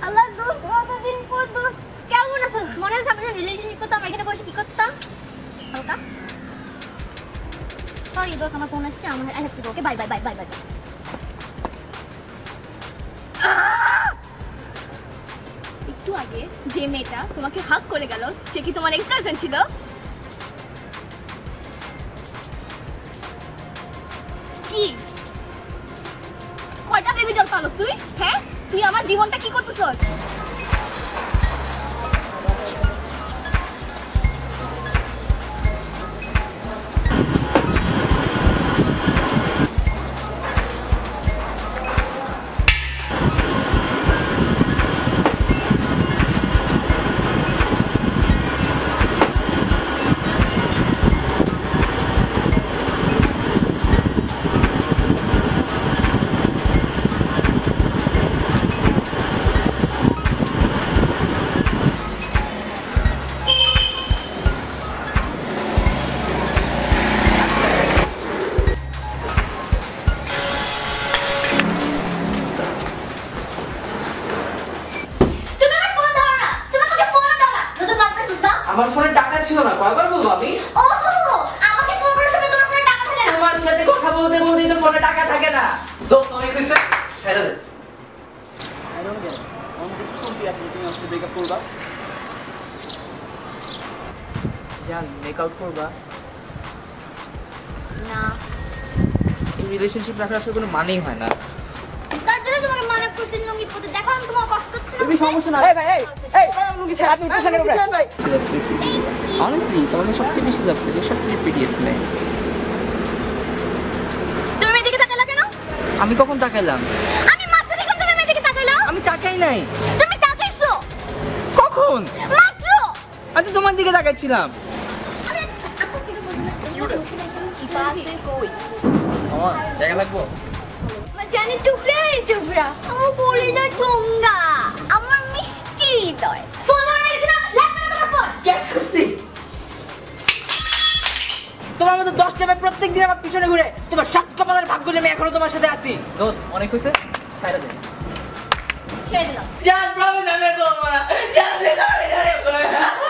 আল্লাহ দোস্ত কতদিন পর দোস্ত কেমন আছিস? মনে আছে আমরা রিলেশনশিপ করতাম, আমরা এখানে বসে কি করতাম? হালকা সরি দোস্ত, আমার ফোন আসছে, আমার I have to go. Okay bye bye bye bye bye. একটু আগে যে মেয়েটা তোমাকে হাগ করে গেল সে কি তোমার এক্স গার্লফ্রেন্ড ছিল? কি কয়টা বেবি ডল পালস তুই? হ্যাঁ তুই আমার জীবনটা কি করতেছস? আমার ফোনে টাকা ছিল না, কয়বার বলবো আমি? ওহো আমাকে ফোন করার সময় তোমার ফোনে টাকা থাকে না? তোমার সাথে কথা বলতে বলতেই তো ফোনে টাকা থাকে না। দোস্ত অনেক হইছে, ছেড়ে দে। আই ডোন্ট গেট আমার কিছু শুনতে আছে তুমি আমাকে ব্রেকআপ করবা? জান মেকআউট করবা? না এই রিলেশনশিপ রাখার আসলে কোনো মানেই হয় না। তার জন্য তোমাকে মানা করতে লুঙ্গি পরতে, দেখো আমি তোমার কষ্ট হচ্ছে না? তুমি সমস্যা না। এই ভাই এই লুঙ্গি ছেড়ে আপনি পিছনে করে ভাই। অনেস্টলি তোমাকে সবচেয়ে বেশি লাভ করি, সবচেয়ে প্রিটিয়েস্ট মেয়ে। তুমি মেয়ের দিকে তাকাইলা কেন? আমি কখন তাকাইলাম? আমি মাত্র দেখলাম তুমি মেয়ের দিকে তাকাইলা। আমি তাকাই নাই। তুমি তাকাইছো কখন? মাত্র। আমি তো তোমার দিকে তাকাইছিলাম। আমার জায়গা লাগবো? জানি টুকরা টুকরা আমার কলিজা ঠোঙ্গা, আমার মিষ্টি হৃদয়। ফোন লাগাইছ না? লাগবে না তোমার ফোন? ক্যাচ করছি। তোমার মতো 10টা মেয়ে প্রত্যেকদিন আমার পিছনে ঘুরে, তোমার 7 কপালের ভাগ্য যে আমি এখনো তোমার সাথে আছি। দোস্ত অনেক হইছে, ছাইড়া দে। ছেড়ে দিলাম। জান প্রমিস আমি তোমার জান সে ধরে ধরে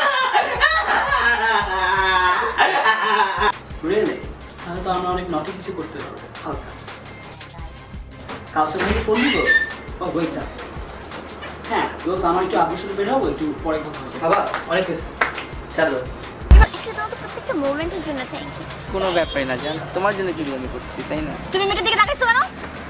ঘুরে নে, তাহলে তো আমরা অনেক নটি কিছু করতে পারবো হালকা। কাল সকালে ফোন দিব? ও ওইটা হ্যাঁ দোস্ত আমার একটু আপনার সাথে বের হবো, একটু পরে কথা হবে। বাবা অনেক হইছে, ছাড়ো। একসাথে আমাকে প্রত্যেকটা মোমেন্টের জন্য থ্যাংক ইউ। কোনো ব্যাপারই না জান, তোমার জন্য কি আমি করছি তাই না? তুমি মেয়েটার দিকে তাকাইছো কেন?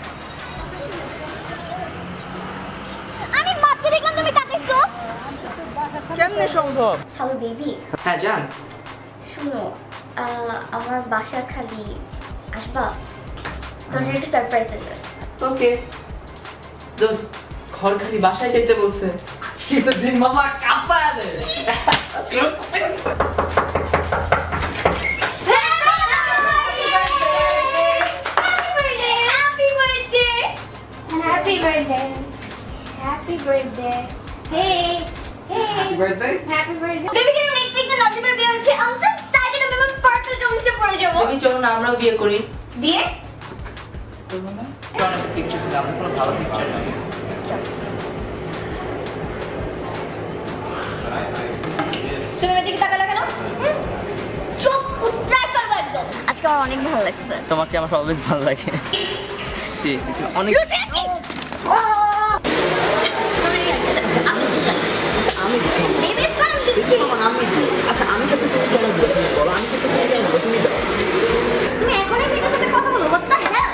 আমি মাত্র দেখলাম তুমি তাকাইছো। কেমনে সম্ভব? হ্যালো বেবি, হ্যাঁ জান। শুনো আমার বাসা খালি আসবা, তোমার একটা সারপ্রাইজ আছে। ওকে দোস্ত, ঘর খালি বাসায় যেতে বলছে। আজকে তো দিন মামা কাঁপায় দে। Happy birthday. Happy birthday. Hey. Hey. Happy birthday. Happy birthday. Baby, can you next week the Nazimer বিয়ে হচ্ছে? I'm so excited. আমি আমার পার্টনার রুমে পড়ে যাব। তুমি চলো না আমরাও বিয়ে করি। বিয়ে? করবো না? কারণ একটা পিকচার ছিল, আমার কোনো ভালো পিকচার নাই। তুমি আমার দিকে তাকালে কেন? চোখ উত্তরায় ফেলবো একদম। আজকে আমার অনেক ভালো লাগছে। তোমাকে আমার অলওয়েজ ভালো লাগে। জি, অনেক You take it. আমি Baby, it's fine. দিচ্ছি। আচ্ছা আমি তো তুমি কেন বলো, আমি তো তুমি কেন বলো, তুমি দাও। তুমি এখনই মেয়েটার সাথে কথা বলো। What the hell?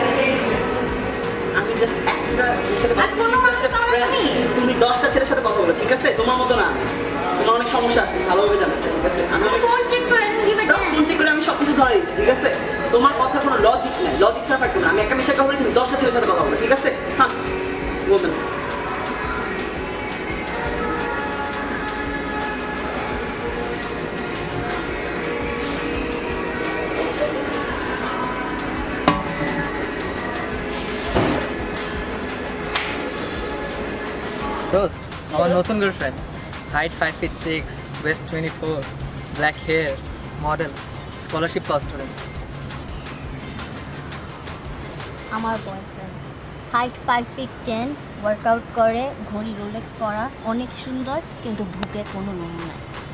আমি জাস্ট একটা সাথে আর কোনো মানুষ পাও না তুমি? তুমি 10টা ছেলের সাথে কথা বলো, ঠিক আছে? তোমার মতো না, তোমার অনেক সমস্যা আছে, ভালোভাবে জানো, ঠিক আছে? আমি আমি ফোন চেক করে আমি give it ফোন চেক করে আমি সবকিছু ধরে দিচ্ছি, ঠিক আছে? তোমার কথা কোনো লজিক নাই, লজিক ছাড়া পারতো না। আমি একটা বিষয় কথা বলি, তুমি 10টা ছেলের সাথে কথা বলো, ঠিক আছে? হ্যাঁ বলবেন। দোস্ত, আমার নতুন girlfriend, height 5 feet 6, waist 24, black hair, model, scholarship pass student. আমার বয়ফ্রেন্ড হাইট 5 feet 10, ওয়ার্কআউট করে, ঘড়ি রোলেক্স পরা, অনেক সুন্দর, কিন্তু বুকে কোনো লোম নাই।